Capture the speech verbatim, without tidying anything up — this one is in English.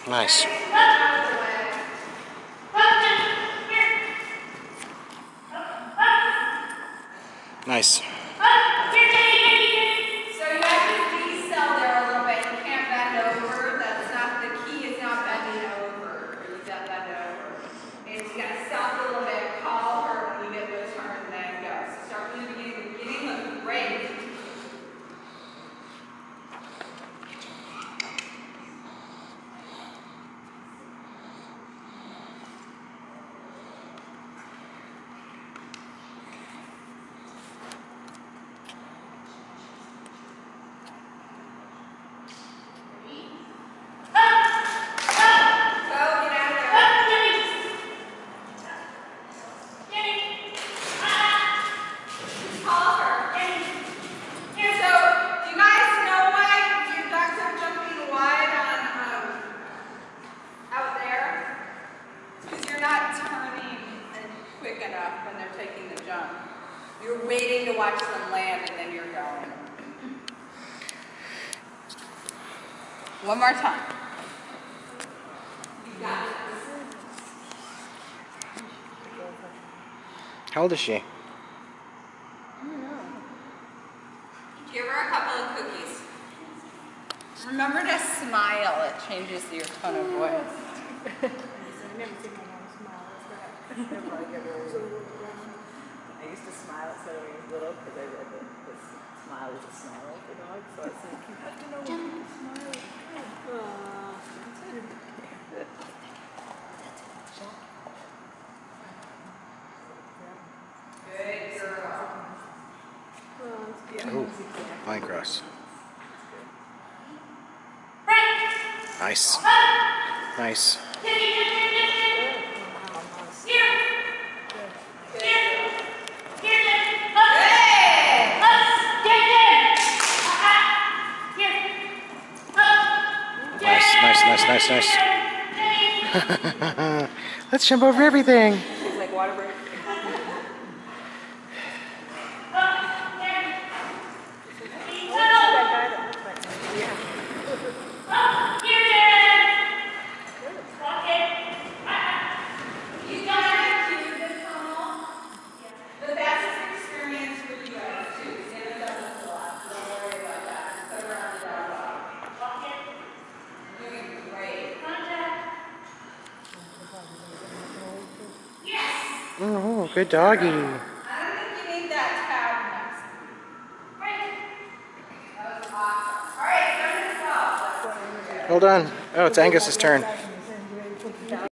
Nice. Nice. When they're taking the jump. You're waiting to watch them land and then you're going. One more time. You got it. How old is she? I don't know. Give her a couple of cookies. Remember to smile. It changes your tone of voice. I've never seen my mom smile. I used to smile at when I was little because I read that the smile is a snarl for dogs. So I was like, you have to know when you smile. Good girl. Oh, line cross. Nice. Nice. Nice, nice, nice. Let's jump over everything. It's like water break. Oh, good doggy. I don't think you need that tab next. Great. That was awesome. All right, go to the Hold on. Oh, it's Angus's turn.